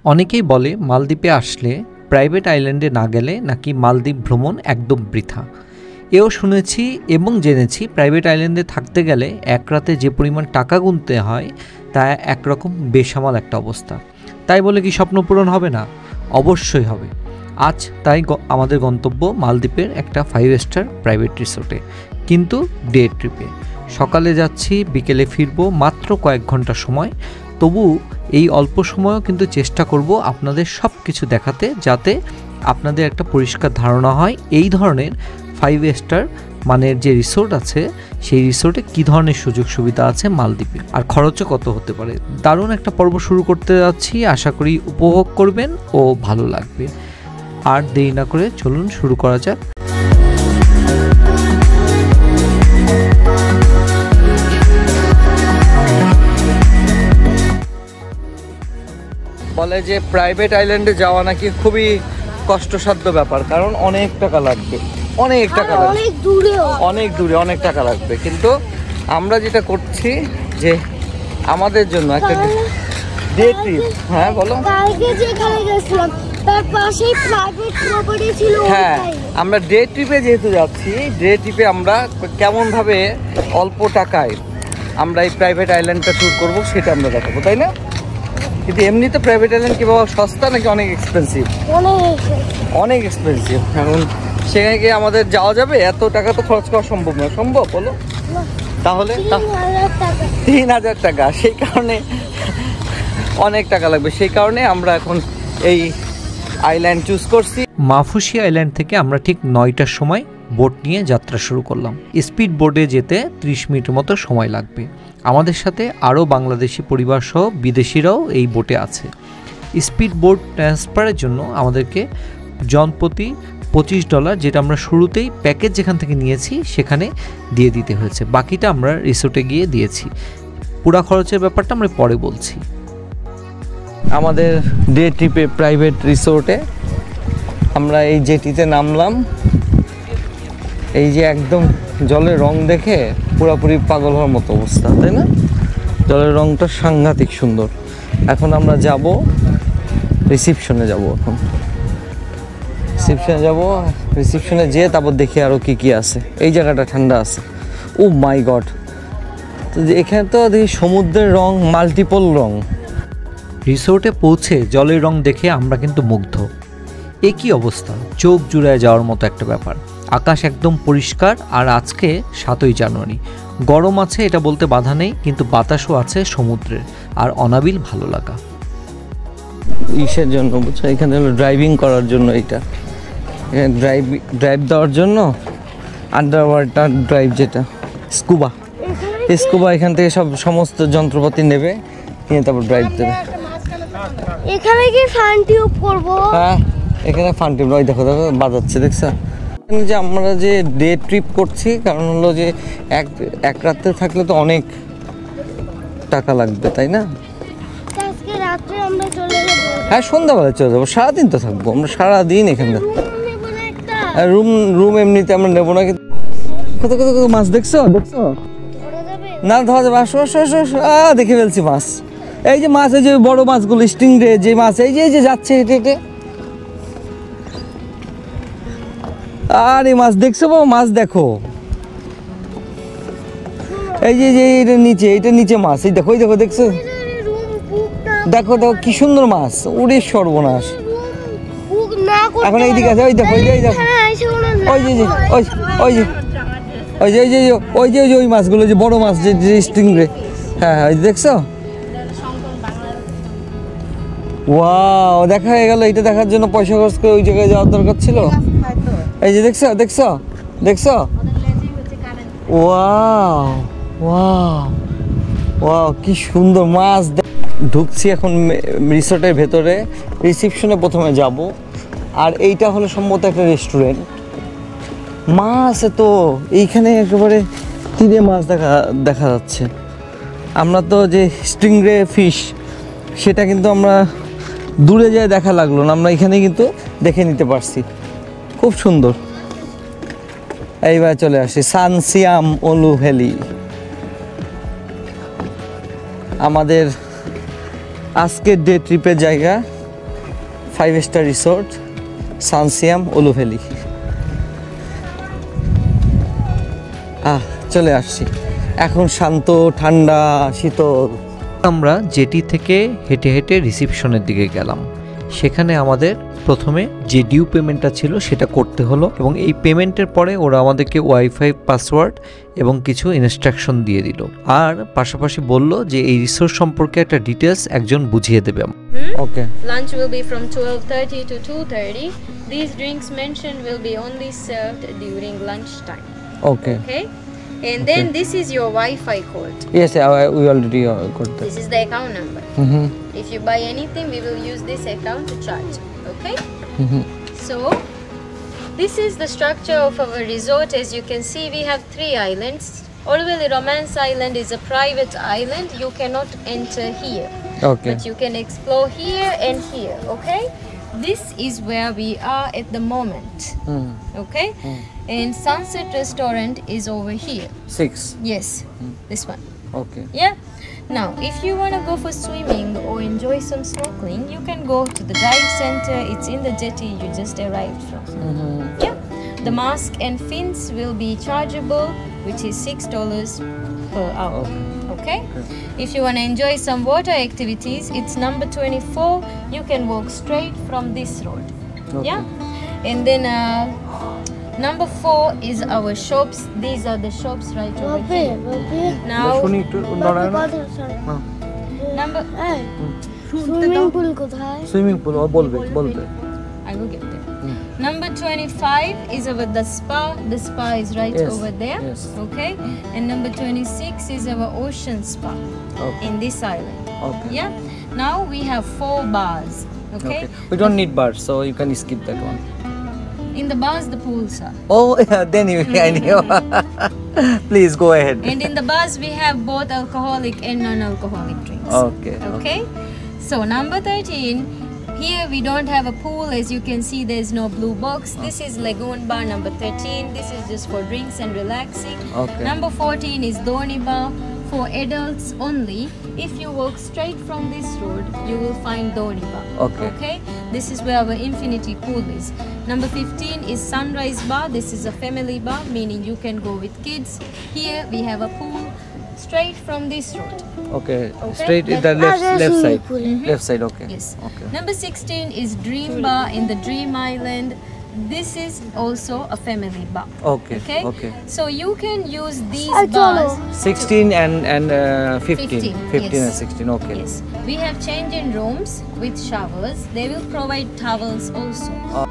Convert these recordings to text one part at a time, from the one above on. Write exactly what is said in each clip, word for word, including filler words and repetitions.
অনেকেই বলে মালদ্বীপে আসলে প্রাইভেট আইল্যান্ডে না গেলে নাকি মালদ্বীপ ভ্রমণ একদম বৃথা। এও শুনেছি এবং জেনেছি প্রাইভেট আইল্যান্ডে থাকতে গেলে এক রাতে যে পরিমাণ টাকা গুনতে হয় তা একরকম বেসামাল একটা অবস্থা। তাই বলে কি স্বপ্ন পূরণ হবে না? অবশ্যই হবে। আজ তাই আমাদের গন্তব্য মালদ্বীপের একটা ফাইভ স্টার প্রাইভেট রিসোর্টে, কিন্তু ডে ট্রিপে। সকালে যাচ্ছি, বিকেলে ফিরবো, মাত্র কয়েক ঘন্টা সময়। তবু এই অল্প সময়ও কিন্তু চেষ্টা করব আপনাদের সব কিছু দেখাতে, যাতে আপনাদের একটা পরিষ্কার ধারণা হয় এই ধরনের ফাইভ স্টার মানের যে রিসোর্ট আছে সেই রিসোর্টে কী ধরনের সুযোগ সুবিধা আছে মালদ্বীপে, আর খরচও কত হতে পারে। দারুণ একটা পর্ব শুরু করতে যাচ্ছি, আশা করি উপভোগ করবেন ও ভালো লাগবে। আর দেরি না করে চলুন শুরু করা যাক। বলে যে প্রাইভেট আইল্যান্ডে যাওয়া নাকি খুবই কষ্টসাধ্য ব্যাপার, কারণ অনেক টাকা লাগবে, অনেক টাকা লাগবে, অনেক দূরে অনেক দূরে অনেক টাকা লাগবে। কিন্তু আমরা যেটা করছি যে আমাদের জন্য একটা ডে ট্রিপ। হ্যাঁ বলো। কালকে যেখানে গেছিলাম তার পাশেই প্রাইভেট প্রপার্টি ছিল। হ্যাঁ, আমরা ডে ট্রিপে যেহেতু যাচ্ছি, ডে ট্রিপে আমরা কেমনভাবে অল্প টাকায় আমরা এই প্রাইভেট আইল্যান্ডটা ট্যুর করবো সেটা আমরা দেখাবো, তাই না? কিন্তু এমনিতে প্রাইভেট আইল্যান্ড কি বাবা সস্তা নাকি অনেক এক্সপেন্সিভ? অনেক এক্সপেন্সিভ। এখন সেখানে গিয়ে আমাদের যাওয়া যাবে? এত টাকা তো খরচ করা সম্ভব না। সম্ভব বলো? তাহলে তিন হাজার টাকা, সেই কারণে অনেক টাকা লাগবে। সেই কারণে আমরা এখন এই আইল্যান্ড চুজ করছি। মাফুসি আইল্যান্ড থেকে আমরা ঠিক নয়টার সময় বোট নিয়ে যাত্রা শুরু করলাম। স্পিড বোটে যেতে ত্রিশ মিনিটের মতো সময় লাগবে। আমাদের সাথে আরও বাংলাদেশি পরিবার সহ বিদেশিরাও এই বোটে আছে। স্পিড বোট ট্রান্সফারের জন্য আমাদেরকে জনপ্রতি পঁচিশ ডলার, যেটা আমরা শুরুতেই প্যাকেজ যেখান থেকে নিয়েছি সেখানে দিয়ে দিতে হয়েছে। বাকিটা আমরা রিসোর্টে গিয়ে দিয়েছি। পুরা খরচের ব্যাপারটা আমরা পরে বলছি। আমাদের ডে ট্রিপে প্রাইভেট রিসোর্টে আমরা এই জেটিতে নামলাম। এই যে একদম জলের রং দেখে পুরোপুরি পাগল হওয়ার মতো অবস্থা, তাই না? জলের রংটা সাংঘাতিক সুন্দর। এখন আমরা যাব রিসিপশনে, যাব এখন রিসিপশনে যাব। রিসিপশনে যেয়ে তারপর দেখি আরও কী কী আছে। এই জায়গাটা ঠান্ডা আছে। Oh my god! তো এখানে তো দেখি সমুদ্রের রং, মাল্টিপল রং। রিসোর্টে পৌঁছে জলের রং দেখে আমরা কিন্তু মুগ্ধ। এ কী অবস্থা! চোখ জুড়ায় যাওয়ার মতো একটা ব্যাপার। আকাশ একদম পরিষ্কার, আর আজকে সাতই জানুয়ারি। গরম আছে এটা বলতে বাধা নেই, কিন্তু বাতাসও আছে সমুদ্রের, আর অনাবিল ভালো লাগা। ইসের জন্য বুঝছো, এখানে হলো ড্রাইভিং করার জন্য। এইটা ড্রাইভ ড্রাইভ দেওয়ার জন্য আন্ডার ওয়াটার ড্রাইভ, যেটা স্কুবা। স্কুবা এখান থেকে সব সমস্ত যন্ত্রপাতি নেবে, নিয়ে তারপর ড্রাইভ দেবে। এখানে কি ফান টিউব করব? হ্যাঁ, এখানে ফান টিউব। ওই দেখো দেখো বাজাচ্ছে, দেখছো? যে আমরা যে ডে ট্রিপ করছি, কারণ হলো যে এক এক রাতে থাকলে তো অনেক টাকা লাগবে, তাই না? আজকে রাতে আমরা চলে যাব। হ্যাঁ, সন্ধ্যাবেলা চলে যাবো। সারাদিন তো থাকবো আমরা, সারাদিন এখানে। রুম রুম এমনিতে আমরা নেবো না। কত কত কত মাছ দেখছো? দেখছো না? ধরা যাবে। আসো আসো আসো আসো। আ দেখে ফেলছি মাছ। এই যে মাছ, এই যে বড় মাছগুলো, স্টিংরে যে মাছ, এই যে এই যে যাচ্ছে হেঁটে হেঁটে। আর এই মাছ দেখছো বাবা? মাছ দেখো, এই যে যে এটা নিচে, এটা নিচে মাছ। এই দেখো, এই দেখো, দেখছো? দেখো দেখো কি সুন্দর মাছ। ওরে সর্বনাশ! এখন এইদিকে আছে। ওই দেখো, ওই যে ওই দেখো, ওই যে ওই ওই যে ওই যে ওই যে ওই যে ওই যে ওই মাছগুলো, যে বড় মাছ, যে স্টিংরে। হ্যাঁ হ্যাঁ, দেখছো? ওয়াও, দেখা হয়ে গেল। এটা দেখার জন্য পয়সা খরচ করে ওই জায়গায় যাওয়ার দরকার ছিল। এই যে দেখছো, দেখছো, দেখছো? ওয়াও ওয়াও ওয়াও, কি সুন্দর মাছ। ঢুকছি এখন রিসোর্টের ভেতরে। রিসিপশনে প্রথমে যাব, আর এইটা হলো সম্ভবত একটা রেস্টুরেন্ট। মাছ তো এইখানে একেবারে তীরে মাছ দেখা দেখা যাচ্ছে। আমরা তো যে স্টিংরে ফিশ, সেটা কিন্তু আমরা দূরে যায় দেখা লাগলো না, আমরা এখানে কিন্তু দেখে নিতে পারছি। খুব সুন্দর। এইবার চলে আসি সান সিয়াম ওলু ভ্যালি। আমাদের আজকের ডে ট্রিপের জায়গা ফাইভ স্টার রিসোর্ট সানসিয়াম উলু ভ্যালি। আহ চলে আসছি, এখন শান্ত ঠান্ডা শীতল। আমরা জেটি থেকে হেঁটে হেঁটে রিসিপশনের দিকে গেলাম। সেখানে আমাদের প্রথমে যে ডিউ পেমেন্টটা ছিল সেটা করতে হলো, এবং এই পেমেন্টের পরে ওরা আমাদেরকে ওয়াইফাই পাসওয়ার্ড এবং কিছু ইনস্ট্রাকশন দিয়ে দিল, আর পাশাপাশি বলল যে এই রিসোর্স সম্পর্কে একটা ডিটেলস একজন বুঝিয়ে দেবে। Okay, Lunch will be from twelve thirty to two thirty. These drinks mentioned will be only served during lunchtime. Okay, Okay? And then this is your Wi-Fi code. Yes we already got that. This is the account number. Hmm If you buy anything, we will use this account to charge. Okay? Hmm So, this is the structure of our resort. As you can see, we have three islands. Olveli Romance Island is a private island. You cannot enter here. Okay, But you can explore here and here, okay? This is where we are at the moment, hmm okay? And Sunset Restaurant is over here. Six, Yes, this one. Okay, Yeah? Now, if you want to go for swimming or enjoy some snorkeling, you can go to the dive center. It's in the jetty you just arrived from. Yeah? The mask and fins will be chargeable, which is six dollars per hour. Okay? If you want to enjoy some water activities, it's number twenty-four. You can walk straight from this road. Okay. Yeah? And then uh, number four is our shops. These are the shops right over বাপরে here. বাপরে Now, শুনি একটু নড়ায় না। কথা শোন। হ্যাঁ, number swimming pool কোথায়? Swimming pool ও বলবে বলবে। I will get there. Number twenty-five is over the spa. The spa is right Yes, over there. yes. Okay. And number twenty-six is our ocean spa Okay. in this island. Okay. Yeah. Now we have four bars. Okay. Okay. We don't need bars, so you can skip that one. In the bars, the pools are. Oh, yeah, then you I knew. Please go ahead. And in the bars, we have both alcoholic and non-alcoholic drinks. Okay. Okay. So number thirteen. Here we don't have a pool, as you can see there's no blue box. This is Lagoon Bar number thirteen. This is just for drinks and relaxing. Okay. Number fourteen is Dhoni Bar for adults only. If you walk straight from this road, you will find Dhoni Bar. Okay. Okay. This is where our infinity pool is. Number fifteen is Sunrise Bar. This is a family bar, meaning you can go with kids. Here we have a pool straight from this road. Okay. Okay. Straight in the That- left Ah, left swimming side. pool. Left side. Okay. Yes. Okay. Number sixteen is Dream Bar in the Dream Island. This is also a family bar. Okay. Okay. Okay. So you can use these Ah, chalo. bars. Sixteen and and uh, fifteen. Fifteen, Fifteen yes. and sixteen. Okay. Yes. We have changing rooms with showers. They will provide towels also.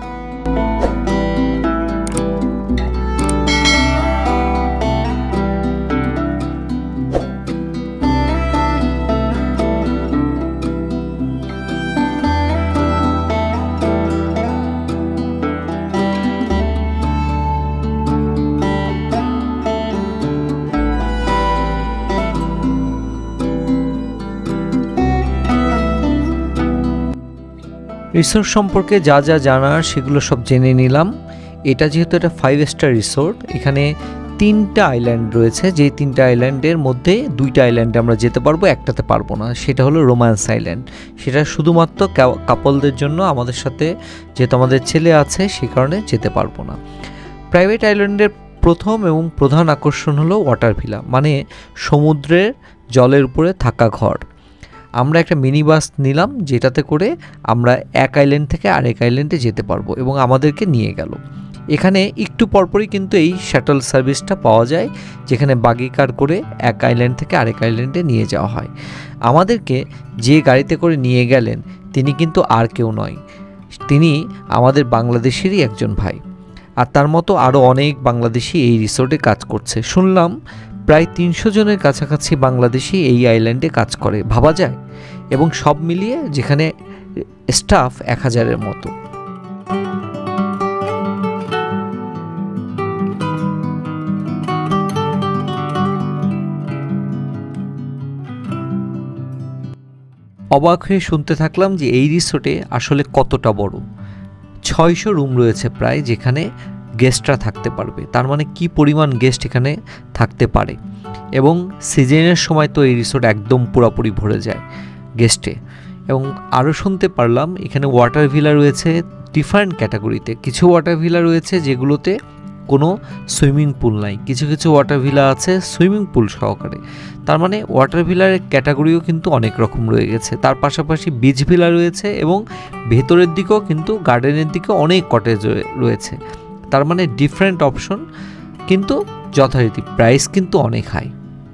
Resort সম্পর্কে যা যা জানার সেগুলো সব জেনে নিলাম। এটা যেহেতু একটা ফাইভ স্টার রিসোর্ট, এখানে তিনটা আইল্যান্ড রয়েছে, যে তিনটা আইল্যান্ডের মধ্যে দুইটা আইল্যান্ডে আমরা যেতে পারবো, একটাতে পারবো না। সেটা হলো রোম্যান্স আইল্যান্ড। সেটা শুধুমাত্র কাপলদের জন্য, আমাদের সাথে যেহেতু আমাদের ছেলে আছে সে কারণে যেতে পারবো না। প্রাইভেট আইল্যান্ডের প্রথম এবং প্রধান আকর্ষণ হলো ওয়াটার ভিলা, মানে সমুদ্রের জলের উপরে থাকা ঘর। আমরা একটা মিনি বাস নিলাম, যেটাতে করে আমরা এক আইল্যান্ড থেকে আরেক আইল্যান্ডে যেতে পারবো, এবং আমাদেরকে নিয়ে গেল। এখানে একটু পরপরই কিন্তু এই শাটল সার্ভিসটা পাওয়া যায়, যেখানে বাগি কার করে এক আইল্যান্ড থেকে আরেক আইল্যান্ডে নিয়ে যাওয়া হয়। আমাদেরকে যে গাড়িতে করে নিয়ে গেলেন তিনি কিন্তু আর কেউ নয়, তিনি আমাদের বাংলাদেশেরই একজন ভাই। আর তার মতো আরও অনেক বাংলাদেশি এই রিসোর্টে কাজ করছে। শুনলাম প্রায় তিনশো জনের কাছাকাছি বাংলাদেশি এই আইল্যান্ডে কাজ করে, ভাবা যায়। এবং সব মিলিয়ে যেখানে স্টাফ এক হাজারের মতো। অবাক হয়ে শুনতে থাকলাম যে এই রিসোর্টে আসলে কতটা বড়। ছয়শো রুম রয়েছে প্রায়, যেখানে গেস্টরা থাকতে পারবে। তার মানে কি পরিমাণ গেস্ট এখানে থাকতে পারে। এবং সিজনের সময় তো এই রিসোর্ট একদম পুরোপুরি ভরে যায় গেস্টে। এবং আরও শুনতে পারলাম এখানে ওয়াটার ভিলা রয়েছে ডিফারেন্ট ক্যাটাগরিতে। কিছু ওয়াটার ভিলা রয়েছে যেগুলোতে কোনো সুইমিং পুল নাই, কিছু কিছু ওয়াটার ভিলা আছে সুইমিং পুল সহকারে। তার মানে ওয়াটার ভিলার ক্যাটাগরিও কিন্তু অনেক রকম রয়ে গেছে। তার পাশাপাশি বিচ ভিলা রয়েছে এবং ভেতরের দিকেও কিন্তু গার্ডেনের দিকে অনেক কটেজ রয়েছে। তার মানে ডিফারেন্ট অপশন, কিন্তু যথারীতি প্রাইস কিন্তু অনেক হাই।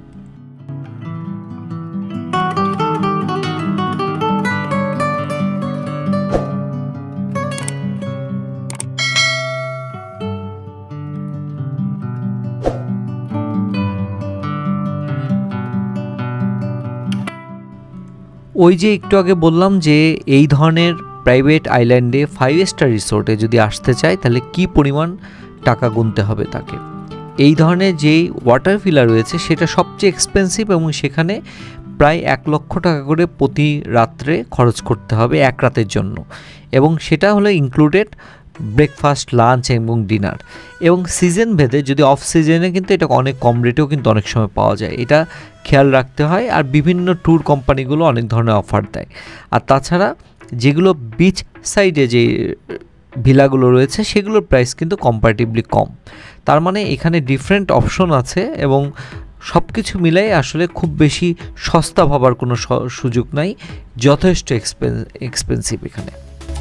ওই যে একটু আগে বললাম যে এই ধরনের প্রাইভেট আইল্যান্ডে ফাইভ স্টার রিসোর্টে যদি আসতে চায় তাহলে কি পরিমাণ টাকা গুনতে হবে তাকে। এই ধরনের যেই ওয়াটার ভিলা রয়েছে সেটা সবচেয়ে এক্সপেন্সিভ এবং সেখানে প্রায় এক লক্ষ টাকা করে প্রতি রাত্রে খরচ করতে হবে এক রাতের জন্য, এবং সেটা হলো ইনক্লুডেড ব্রেকফাস্ট, লাঞ্চ এবং ডিনার। এবং সিজন ভেদে যদি অফ সিজনে কিন্তু এটা অনেক কম রেটেও কিন্তু অনেক সময় পাওয়া যায়, এটা খেয়াল রাখতে হয়। আর বিভিন্ন ট্যুর কোম্পানিগুলো অনেক ধরনের অফার দেয়। আর তাছাড়া যেগুলো বিচ সাইডে যে ভিলাগুলো রয়েছে সেগুলোর প্রাইস কিন্তু কম্পারেটিভলি কম। তার মানে এখানে ডিফারেন্ট অপশন আছে এবং সব কিছু মিলাই আসলে খুব বেশি সস্তা ভাবার কোনো সুযোগ নাই, যথেষ্ট এক্সপেন এক্সপেন্সিভ এখানে।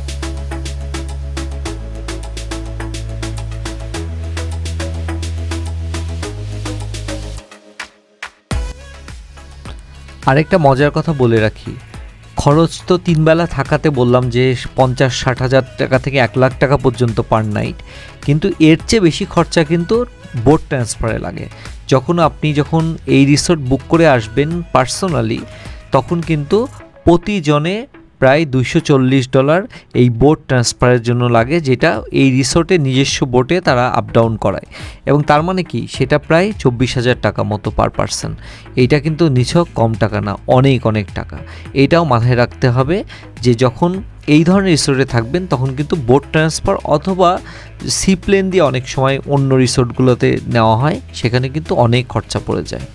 আরেকটা মজার কথা বলে রাখি, খরচ তো তিন বেলা থাকাতে বললাম যে পঞ্চাশ ষাট হাজার টাকা থেকে এক লাখ টাকা পর্যন্ত পার নাইট, কিন্তু এর চেয়ে বেশি খরচা কিন্তু বোট ট্রান্সফারে লাগে। যখন আপনি যখন এই রিসোর্ট বুক করে আসবেন পার্সোনালি, তখন কিন্তু প্রতিজনে প্রায় দুইশো চল্লিশ ডলার এই বোট ট্রান্সফারের জন্য লাগে, যেটা এই রিসোর্টে নিজস্ব বোটে তারা আপ ডাউন করায়। এবং তার মানে কি, সেটা প্রায় চব্বিশ হাজার টাকা মতো পার পারসন। এইটা কিন্তু নিছক কম টাকা না, অনেক অনেক টাকা। এইটাও মাথায় রাখতে হবে যে যখন এই ধরনের রিসোর্টে থাকবেন তখন কিন্তু বোট ট্রান্সফার অথবা সি প্লেন দিয়ে অনেক সময় অন্য রিসোর্টগুলোতে নেওয়া হয়, সেখানে কিন্তু অনেক খরচা পড়ে যায়।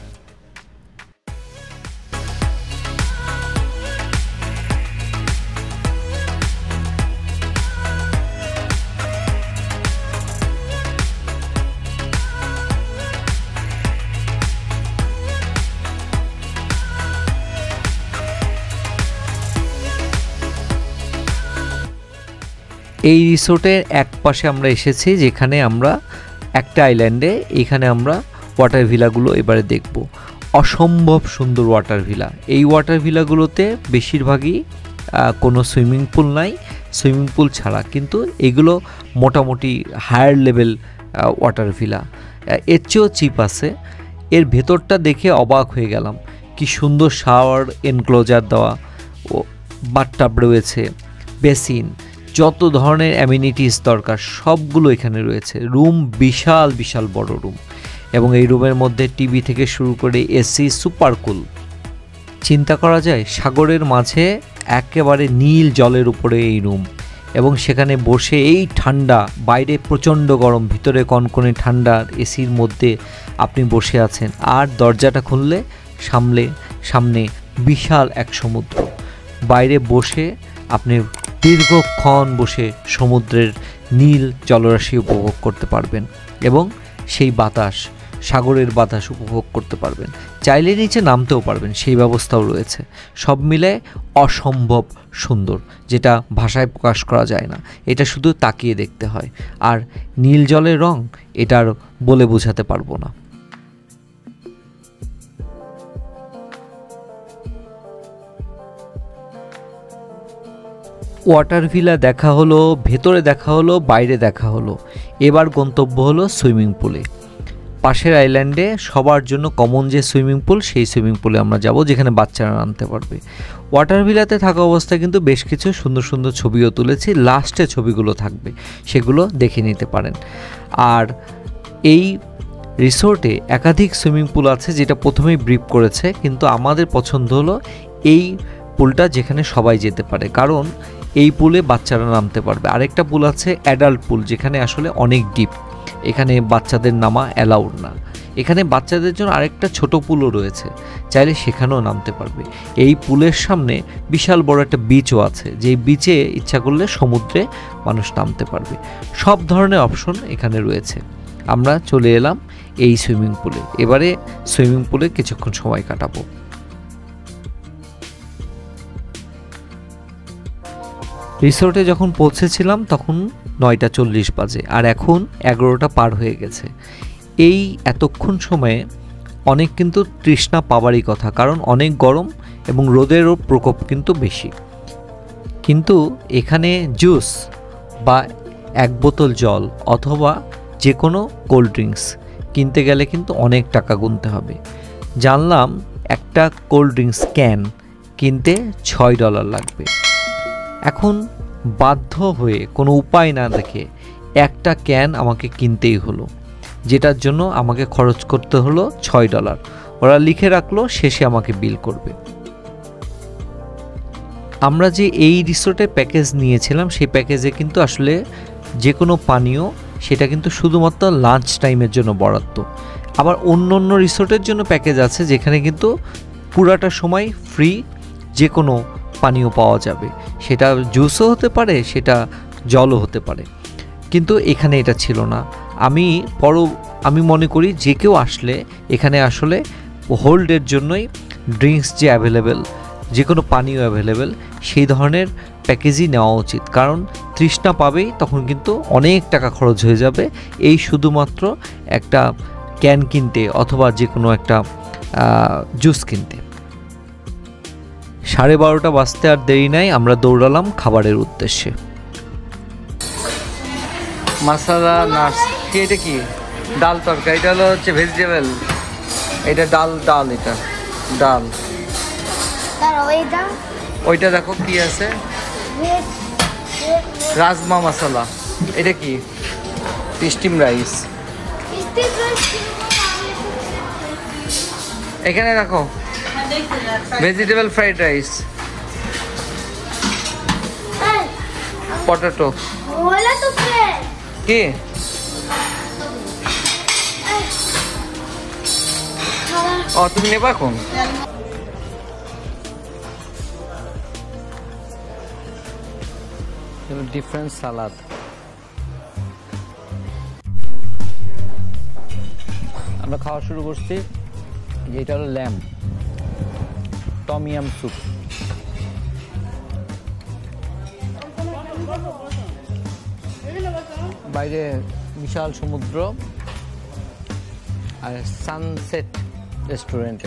এই রিসোর্টের এক পাশে আমরা এসেছি, যেখানে আমরা একটা আইল্যান্ডে, এখানে আমরা ওয়াটার ভিলাগুলো এবারে দেখব। অসম্ভব সুন্দর ওয়াটার ভিলা। এই ওয়াটার ভিলাগুলোতে বেশিরভাগই কোনো সুইমিং পুল নাই, সুইমিং পুল ছাড়া, কিন্তু এগুলো মোটামুটি হায়ার লেভেল ওয়াটার ভিলা। এর চেয়েও চিপ আছে। এর ভেতরটা দেখে অবাক হয়ে গেলাম, কি সুন্দর শাওয়ার এনক্লোজার দেওয়া, ও বাথটাব রয়েছে, বেসিন, যত ধরনের অ্যামিনিটিস দরকার সবগুলো এখানে রয়েছে। রুম বিশাল বিশাল বড় রুম, এবং এই রুমের মধ্যে টিভি থেকে শুরু করে এসি, সুপার কুল। চিন্তা করা যায় সাগরের মাঝে একেবারে নীল জলের উপরে এই রুম, এবং সেখানে বসে এই ঠান্ডা, বাইরে প্রচণ্ড গরম, ভিতরে কনকনে ঠান্ডা, এসির মধ্যে আপনি বসে আছেন। আর দরজাটা খুললে সামনে সামনে বিশাল এক সমুদ্র। বাইরে বসে আপনি দীর্ঘক্ষণ বসে সমুদ্রের নীল জলরাশি উপভোগ করতে পারবেন, এবং সেই বাতাস, সাগরের বাতাস উপভোগ করতে পারবেন। চাইলে নিচে নামতেও পারবেন, সেই ব্যবস্থাও রয়েছে। সব মিলে অসম্ভব সুন্দর, যেটা ভাষায় প্রকাশ করা যায় না। এটা শুধু তাকিয়ে দেখতে হয়। আর নীল জলের রং, এটা আর বলে বোঝাতে পারবো না। ওয়াটার ভিলা দেখা হলো, ভেতরে দেখা হলো, বাইরে দেখা হলো। এবার গন্তব্য হলো সুইমিং পুলে। পাশের আইল্যান্ডে সবার জন্য কমন যে সুইমিং পুল, সেই সুইমিং পুলে আমরা যাব, যেখানে বাচ্চারা নামতে পারবে। ওয়াটার ভিলাতে থাকা অবস্থায় কিন্তু বেশ কিছু সুন্দর সুন্দর ছবিও তুলেছি, লাস্টে ছবিগুলো থাকবে, সেগুলো দেখে নিতে পারেন। আর এই রিসোর্টে একাধিক সুইমিং পুল আছে, যেটা প্রথমেই ব্রিফ করেছে, কিন্তু আমাদের পছন্দ হলো এই পুলটা যেখানে সবাই যেতে পারে, কারণ এই পুলে বাচ্চারা নামতে পারবে। আরেকটা পুল আছে অ্যাডাল্ট পুল, যেখানে আসলে অনেক ডিপ, এখানে বাচ্চাদের নামা অ্যালাউড না। এখানে বাচ্চাদের জন্য আরেকটা ছোট পুলও রয়েছে, চাইলে সেখানেও নামতে পারবে। এই পুলের সামনে বিশাল বড় একটা বিচও আছে, যেই বিচে ইচ্ছা করলে সমুদ্রে মানুষ নামতে পারবে। সব ধরনের অপশন এখানে রয়েছে। আমরা চলে এলাম এই সুইমিং পুলে। এবারে সুইমিং পুলে কিছুক্ষণ সময় কাটাবো। রিসোর্টে যখন পৌঁছেছিলাম তখন নয়টা চল্লিশ বাজে, আর এখন এগারোটা পার হয়ে গেছে। এই এতক্ষণ সময়ে অনেক কিন্তু তৃষ্ণা পাওয়ারই কথা, কারণ অনেক গরম এবং রোদেরও প্রকোপ কিন্তু বেশি। কিন্তু এখানে জুস বা এক বোতল জল অথবা যে কোনো কোল্ড ড্রিঙ্কস কিনতে গেলে কিন্তু অনেক টাকা গুনতে হবে। জানলাম একটা কোল্ড ড্রিঙ্কস ক্যান কিনতে ছয় ডলার লাগবে। এখন বাধ্য হয়ে কোনো উপায় না দেখে একটা ক্যান আমাকে কিনতেই হলো, যেটার জন্য আমাকে খরচ করতে হলো ছয় ডলার। ওরা লিখে রাখলো শেষে আমাকে বিল করবে। আমরা যে এই রিসোর্টের প্যাকেজ নিয়েছিলাম সেই প্যাকেজে কিন্তু আসলে যে কোনো পানীয় সেটা কিন্তু শুধুমাত্র লাঞ্চ টাইমের জন্য বরাদ্দ। আবার অন্য অন্য রিসোর্টের জন্য প্যাকেজ আছে যেখানে কিন্তু পুরাটা সময় ফ্রি যে কোনো পানীয় পাওয়া যাবে, সেটা জুসও হতে পারে, সেটা জলও হতে পারে। কিন্তু এখানে এটা ছিল না। আমি পর আমি মনে করি যে কেউ আসলে এখানে আসলে হোল্ডের জন্যই ড্রিঙ্কস যে অ্যাভেলেবেল, যে কোনো পানীয় অ্যাভেলেবেল সেই ধরনের প্যাকেজই নেওয়া উচিত, কারণ তৃষ্ণা পাবেই তখন কিন্তু অনেক টাকা খরচ হয়ে যাবে এই শুধুমাত্র একটা ক্যান কিনতে অথবা যে কোনো একটা জুস কিনতে। সাড়ে বারোটা বাজতে আর দেরি নাই, আমরা দৌড়ালাম খাবারের উদ্দেশ্যে। মাসালা নাটস কি? এটা কি? ডাল তরকা। এটা হলো হচ্ছে ভেজিটেবল, এটা ডাল ডাল এটা ডাল। ওইটা দেখো কি আছে, রাজমা মশলা। এটা কি? Steam rice. এখানে দেখো ভেজিটেবল ফ্রাইড রাইস, পটেটো। কি ও তুমি নেবা এখন? Different salad. আমরা খাওয়া শুরু করছি, যেটা হলো ল্যাম্ব টমিয়াম স্যুপ। বাইরে বিশাল সমুদ্র আর সানসেট রেস্টুরেন্টে।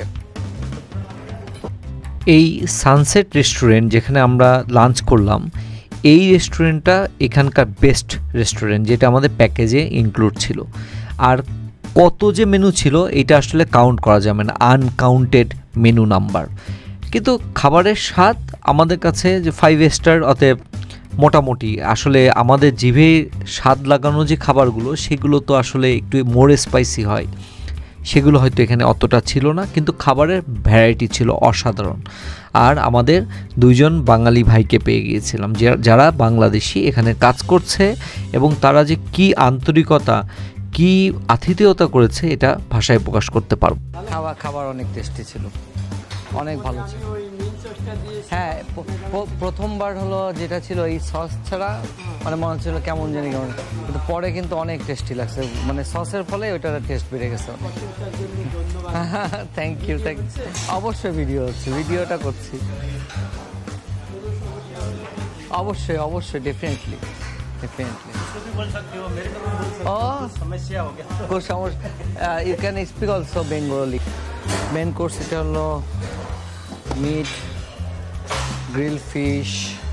এই সানসেট রেস্টুরেন্ট যেখানে আমরা লাঞ্চ করলাম, এই রেস্টুরেন্টটা এখানকার বেস্ট রেস্টুরেন্ট, যেটা আমাদের প্যাকেজে ইনক্লুড ছিল। আর কত যে মেনু ছিল এটা আসলে কাউন্ট করা যাবে না, আনকাউন্টেড মেনু নাম্বার। কিন্তু খাবারের স্বাদ আমাদের কাছে যে ফাইভ স্টার, অতএব মোটামুটি আসলে আমাদের জিভে স্বাদ লাগানো যে খাবারগুলো সেগুলো তো আসলে একটু মোর স্পাইসি হয়, সেগুলো হয়তো এখানে অতটা ছিল না, কিন্তু খাবারের ভ্যারাইটি ছিল অসাধারণ। আর আমাদের দুইজন বাঙালি ভাইকে পেয়ে গিয়েছিলাম যারা বাংলাদেশি এখানে কাজ করছে, এবং তারা যে কি আন্তরিকতা, কি আতিথেয়তা করেছে এটা ভাষায় প্রকাশ করতে পারবো। খাওয়া খাবার অনেক টেস্টি ছিল, অনেক ভালো ছিল। হ্যাঁ, প্রথমবার হলো যেটা ছিল এই সস ছাড়া মানে মনে হচ্ছিল কেমন জানি কেমন, কিন্তু পরে কিন্তু অনেক টেস্টি লাগছে, মানে সসের ফলে ওইটার টেস্ট বেড়ে গেছে। থ্যাংক ইউ থ্যাংক ইউ অবশ্যই ভিডিও হচ্ছে, ভিডিওটা করছি অবশ্যই অবশ্যই ডেফিনেটলি ডেফিনেটলি। ও কোন সমস্যা, you can speak also Bengali. Main course এটা হলো মিট, গ্রিল ফিশ,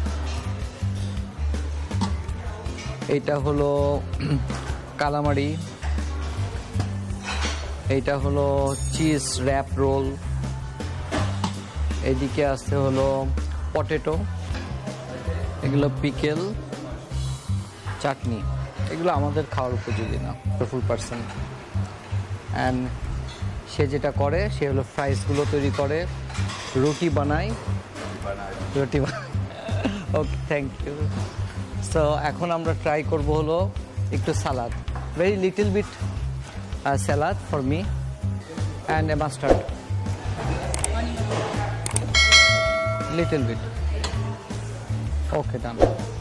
এটা হলো কালামারি, এইটা হলো চিজ র্যাপ রোল, এদিকে আসতে হলো পটেটো, এগুলো পিকেল, চাটনি। এগুলো আমাদের খাওয়ার উপযোগী না ফুল পার্সন। অ্যান্ড সে যেটা করে সে হলো ফ্রাইসগুলো তৈরি করে, রুটি বানায়, রুটি বানায়। Okay thank you. সো এখন আমরা ট্রাই করব হলো একটু salad, very little bit salad for me. and a mustard. Little bit. Okay, done.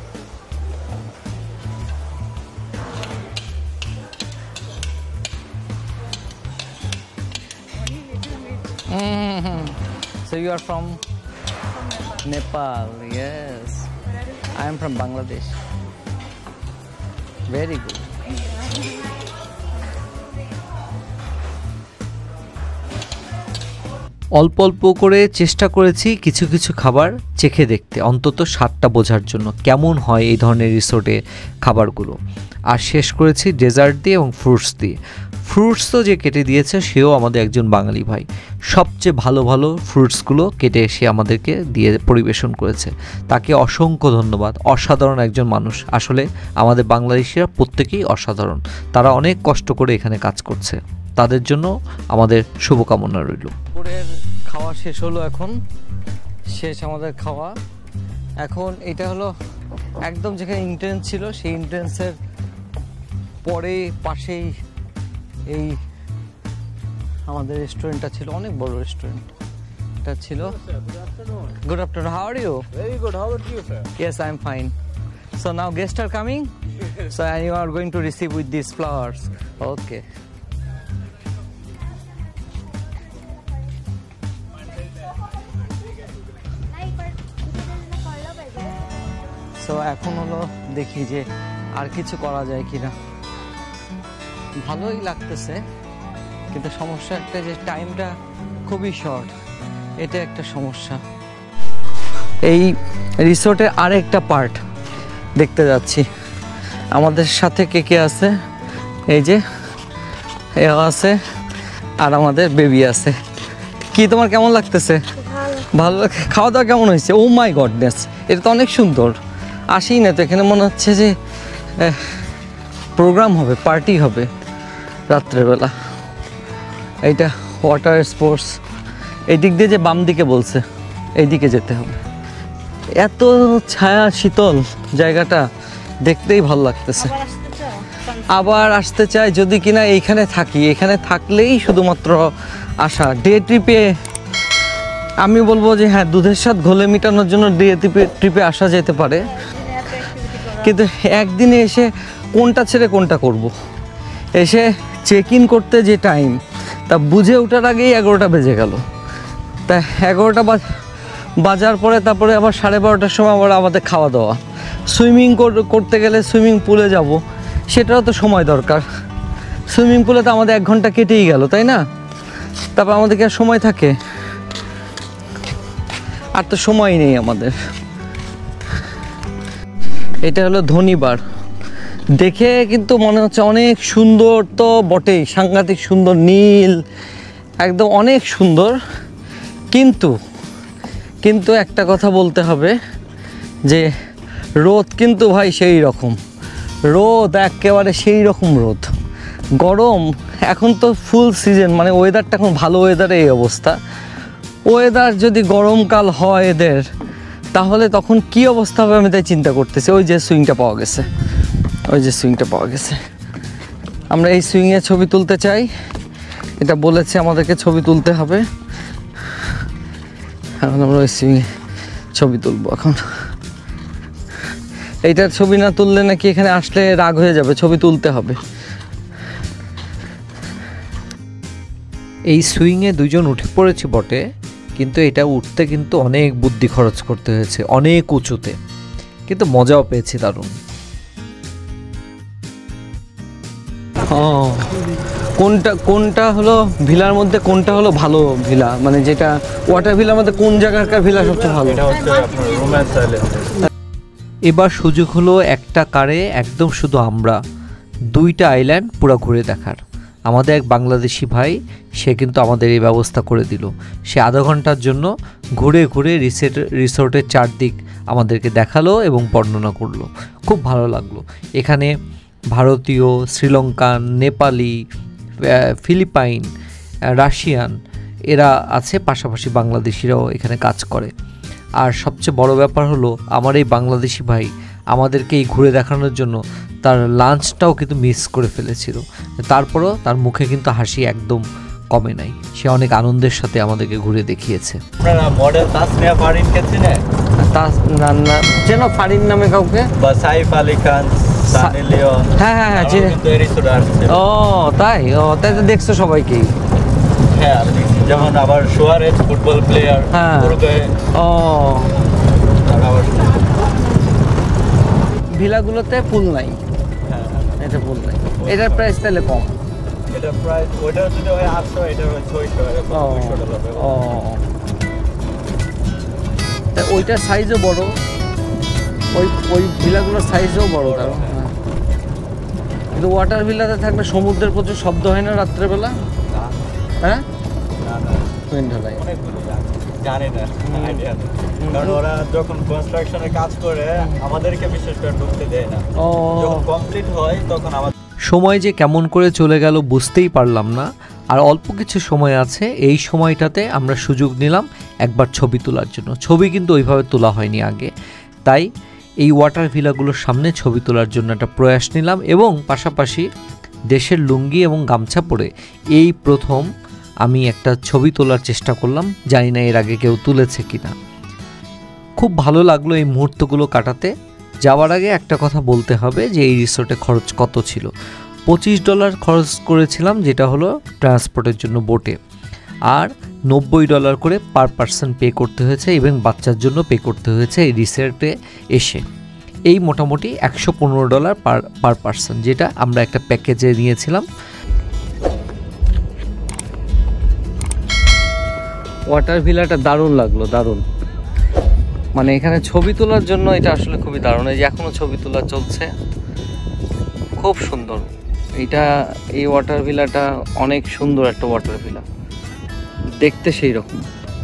Mm-hmm. So you are from Nepal? Yes. I am from Bangladesh. Very good. অল্প অল্প করে চেষ্টা করেছি কিছু কিছু খাবার চেখে দেখতে, অন্তত স্বাদটা বোঝার জন্য কেমন হয় এই ধরনের রিসোর্টে খাবারগুলো। আর শেষ করেছি ডেজার্ট দিয়ে এবং ফ্রুটস দিয়ে। ফ্রুটসও যে কেটে দিয়েছে সেও আমাদের একজন বাঙালি ভাই, সবচেয়ে ভালো ভালো ফ্রুটসগুলো কেটে সে আমাদেরকে দিয়ে পরিবেশন করেছে। তাকে অসংখ্য ধন্যবাদ। অসাধারণ একজন মানুষ। আসলে আমাদের বাংলাদেশিরা প্রত্যেকেই অসাধারণ, তারা অনেক কষ্ট করে এখানে কাজ করছে, তাদের জন্য আমাদের শুভকামনা রইল। দুপুরের খাওয়া শেষ হলো, এখন শেষ আমাদের খাওয়া। এখন এটা হলো একদম যেখানে এন্ট্রেন্স ছিল সেই এন্ট্রেন্সের পরে পাশেই এই আমাদের রেস্টুরেন্টটা ছিল, অনেক বড় রেস্টুরেন্ট এটা ছিল। Good afternoon, how are you? Very good. How about you, sir? Yes, I am fine. So now guests are coming. So and you are going to receive with these flowers. Okay. So এখন হলো দেখি যে আর কিছু করা যায় কিনা। ভালোই লাগতেছে, কিন্তু সমস্যা একটা যে টাইমটা খুবই শর্ট, এটা একটা সমস্যা। এই রিসোর্টের আরেকটা পার্ট দেখতে যাচ্ছি। আমাদের সাথে কে কে আছে? এই যে এ আছে আর আমাদের বেবি আছে। কি তোমার কেমন লাগতেছে? ভালো লাগে। খাওয়া দাওয়া কেমন হয়েছে? ও মাই গডনেস, এটা তো অনেক সুন্দর। আসি না তো এখানে, মনে হচ্ছে যে প্রোগ্রাম হবে, পার্টি হবে রাত্রেবেলা। এইটা ওয়াটার স্পোর্টস, এই দিক দিয়ে যে বাম দিকে বলছে এই দিকে যেতে হবে। এত ছায়া শীতল জায়গাটা, দেখতেই ভালো লাগতেছে। আবার আসতে চাই যদি কিনা এইখানে থাকি, এখানে থাকলেই শুধুমাত্র আসা। ডে ট্রিপে আমি বলবো যে হ্যাঁ, দুধের স্বাদ ঘোলে মেটানোর জন্য ডে ট্রিপে ট্রিপে আসা যেতে পারে, কিন্তু একদিনে এসে কোনটা ছেড়ে কোনটা করব। এসে চেক ইন করতে যে টাইম, তা বুঝে ওঠার আগেই এগারোটা বেজে গেল। তা এগারোটা বাজার পরে তারপরে আবার সাড়ে বারোটার সময় আবার আমাদের খাওয়া দাওয়া। সুইমিং করতে গেলে সুইমিং পুলে যাব, সেটাও তো সময় দরকার। সুইমিং পুলে তো আমাদের এক ঘন্টা কেটেই গেল, তাই না? তারপর আমাদের কি আর সময় থাকে? আর তো সময় নেই আমাদের। এটা হলো ধনীবার। দেখে কিন্তু মনে হচ্ছে অনেক সুন্দর, তো বটেই, সাংঘাতিক সুন্দর, নীল একদম অনেক সুন্দর। কিন্তু কিন্তু একটা কথা বলতে হবে যে রোদ কিন্তু ভাই সেই রকম রোদ, একেবারে সেই রকম রোদ। গরম এখন তো ফুল সিজন, মানে ওয়েদারটা এখন ভালো ওয়েদারে এই অবস্থা। ওয়েদার যদি গরমকাল হয় এদের, তাহলে তখন কি অবস্থা হবে আমি তাই চিন্তা করতেছি। ওই যে সুইংটা পাওয়া গেছে, ওই যে সুইংটা পাওয়া গেছে। আমরা এই সুইংয়ে ছবি তুলতে চাই, এটা বলেছে আমাদেরকে ছবি তুলতে হবে। এখন আমরা ওই সুইংয়ে ছবি তুলবো। এখন এইটার ছবি না তুললে নাকি এখানে আসলে রাগ হয়ে যাবে, ছবি তুলতে হবে। এই সুইংয়ে দুজন উঠে পড়েছি বটে, কিন্তু এটা উঠতে কিন্তু অনেক বুদ্ধি খরচ করতে হয়েছে, অনেক উঁচুতে, কিন্তু মজাও পেয়েছি দারুণ। ও কোনটা কোনটা হলো ভিলার মধ্যে, কোনটা হলো ভালো ভিলা, মানে যেটা ওয়াটার ভিলার মধ্যে কোন জায়গাকার ভিলা সবচেয়ে ভালো? এটা হচ্ছে আপনার রোম্যান্স আইল্যান্ড। এবার সুযোগ হলো একটা কারে একদম শুধু আমরা দুইটা আইল্যান্ড পুরো ঘুরে দেখার। আমাদের এক বাংলাদেশি ভাই, সে কিন্তু আমাদের এই ব্যবস্থা করে দিল। সে আধা ঘন্টার জন্য ঘুরে ঘুরে রিসোর্ট রিসোর্টের চারদিক আমাদেরকে দেখালো এবং বর্ণনা করলো। খুব ভালো লাগলো। এখানে ভারতীয়, শ্রীলঙ্কান, নেপালি, ফিলিপাইন, রাশিয়ান এরা আছে, পাশাপাশি বাংলাদেশিরাও এখানে কাজ করে। আর সবচেয়ে বড় ব্যাপার হলো আমার এই বাংলাদেশি ভাই আমাদেরকে এই ঘুরে দেখানোর জন্য তার লাঞ্চটাও কিন্তু মিস করে ফেলেছিল। তারপরও তার মুখে কিন্তু হাসি একদম কমে নাই। সে অনেক আনন্দের সাথে আমাদেরকে ঘুরে দেখিয়েছে। আপনারা মডেল তাসনিয়া ফারিনকে চিনেন? তা না না যেন ফারিন নামে কাউকে? বা সাইফ আলী খান, সানি লিওন। হ্যাঁ হ্যাঁ হ্যাঁ চিনি। কিন্তু এর রিসোর্ট আসছে। ও তাই? ও তাই তো দেখছো সবাইকেই। হ্যাঁ আমি দেখছি। যেমন আবার সুয়ারেজ ফুটবল প্লেয়ার। হ্যাঁ। উরুগুয়ে। ও আর আবার ভিলাগুলোতে পুল নাই। হ্যাঁ এটা পুল নাই। এটার প্রাইস তাহলে কম। এটা প্রায় ওইটা যদি হয় আটশো, এটা হয় ছয়শো, এরকম ও দুইশো ডলার। ও তা ওইটার সাইজও বড়, ওই ওই ভিলাগুলোর সাইজও বড় তার। হ্যাঁ কিন্তু ওয়াটার ভিলাতে থাকলে সমুদ্রের প্রচুর শব্দ হয় না রাত্রেবেলা? না হ্যাঁ না না টুইন ঢালাই অনেকগুলো জানি না, আইডিয়া নেই। কারণ ওরা যখন কনস্ট্রাকশনের কাজ করে আমাদেরকে বিশেষ করে ঢুকতে দেয় না। ও যখন কমপ্লিট হয় তখন আমাদের সময় যে কেমন করে চলে গেল বুঝতেই পারলাম না। আর অল্প কিছু সময় আছে, এই সময়টাতে আমরা সুযোগ নিলাম একবার ছবি তোলার জন্য। ছবি কিন্তু ওইভাবে তোলা হয়নি আগে, তাই এই ওয়াটার ভিলাগুলোর সামনে ছবি তোলার জন্য একটা প্রয়াস নিলাম এবং পাশাপাশি দেশের লুঙ্গি এবং গামছা পরে এই প্রথম আমি একটা ছবি তোলার চেষ্টা করলাম। জানি না এর আগে কেউ তুলেছে কিনা। খুব ভালো লাগলো এই মুহূর্তগুলো কাটাতে। যাওয়ার আগে একটা কথা বলতে হবে যে এই রিসোর্টে খরচ কত ছিল। পঁচিশ ডলার খরচ করেছিলাম, যেটা হলো ট্রান্সপোর্টের জন্য বোটে, আর নব্বই ডলার করে পার পার্সন পে করতে হয়েছে এবং বাচ্চার জন্য পে করতে হয়েছে এই রিসোর্টে এসে। এই মোটামুটি একশো পনেরো ডলার পার পার পার্সন, যেটা আমরা একটা প্যাকেজে নিয়েছিলাম। ওয়াটার ভিলাটা দারুণ লাগলো, দারুণ। মানে এখানে ছবি তোলার জন্য এটা আসলে খুবই দারুণ। এই যে এখনো ছবি তোলা চলছে, খুব সুন্দর। এটা এই ওয়াটার ভিলাটা অনেক সুন্দর একটা ওয়াটার ভিলা, দেখতে সেই রকম।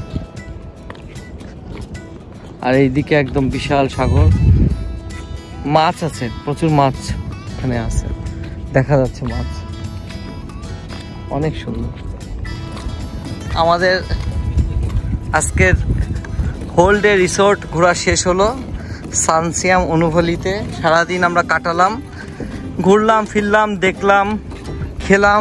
আর এইদিকে একদম বিশাল সাগর, মাছ আছে, প্রচুর মাছ এখানে আছে, দেখা যাচ্ছে মাছ, অনেক সুন্দর। আমাদের আজকের হোল ডে রিসোর্ট ঘোরা শেষ হলো সানসিয়াম অনুভূতিতে। সারাদিন আমরা কাটালাম, ঘুরলাম ফিরলাম, দেখলাম, খেলাম,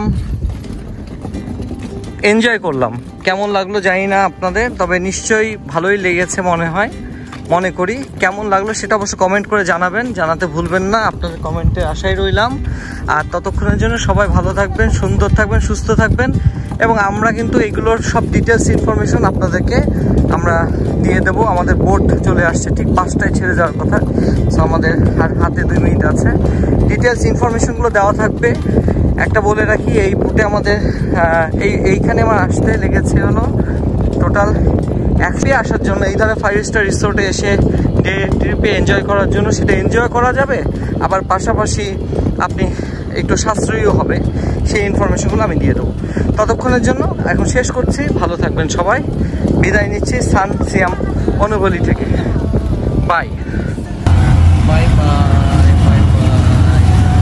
এনজয় করলাম। কেমন লাগলো জানি না আপনাদের, তবে নিশ্চয়ই ভালোই লেগেছে মনে হয়, মনে করি। কেমন লাগলো সেটা অবশ্য কমেন্ট করে জানাবেন, জানাতে ভুলবেন না। আপনাদের কমেন্টে আশায় রইলাম। আর ততক্ষণের জন্য সবাই ভালো থাকবেন, সুন্দর থাকবেন, সুস্থ থাকবেন। এবং আমরা কিন্তু এগুলোর সব ডিটেলস ইনফরমেশন আপনাদেরকে আমরা দিয়ে দেবো। আমাদের বোট চলে আসছে, ঠিক পাঁচটায় ছেড়ে যাওয়ার কথা। সো আমাদের আর হাতে দুই মিনিট আছে, ডিটেলস ইনফরমেশনগুলো দেওয়া থাকবে। একটা বলে রাখি, এই বোটে আমাদের এই এইখানে আমার আসতে লেগেছে হলো টোটাল একসাথে আসার জন্য, এই ধরনের ফাইভ স্টার রিসোর্টে এসে ডে ট্রিপে এনজয় করার জন্য, সেটা এনজয় করা যাবে, আবার পাশাপাশি আপনি একটু সাশ্রয়ীও হবে, সেই ইনফরমেশনগুলো আমি দিয়ে দেবো। ততক্ষণের জন্য এখন শেষ করছি, ভালো থাকবেন সবাই, বিদায় নিচ্ছি সানসিয়াম অনুভূতি থেকে। Bye bye bye bye bye.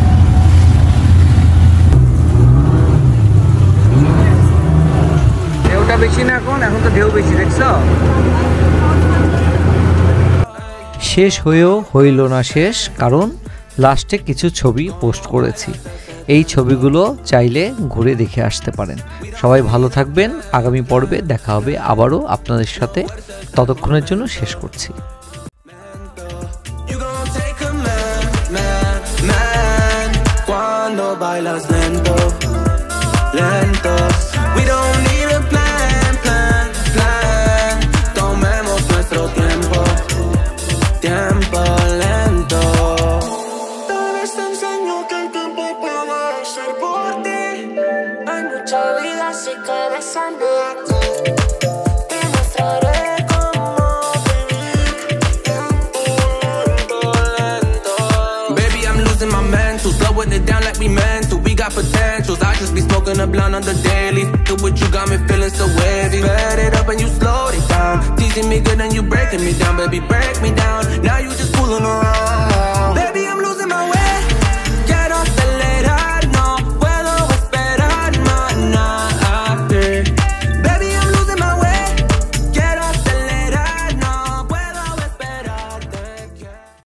ঢেউটা বেশি না এখন, এখন তো ঢেউ বেশি, দেখছো? শেষ হয়েও হইল না শেষ, কারণ লাস্টে কিছু ছবি পোস্ট করেছি। এই ছবিগুলো চাইলে ঘুরে দেখে আসতে পারেন। সবাই ভালো থাকবেন, আগামী পর্বে দেখা হবে আবারও আপনাদের সাথে। ততক্ষণের জন্য শেষ করছি। Potentials, I just be smoking a blunt on the daily. F***ing with you got me feeling so wavy. Let it up and you slow it down. Teasing me good and you breaking me down, baby, break me down. Now you just fooling around.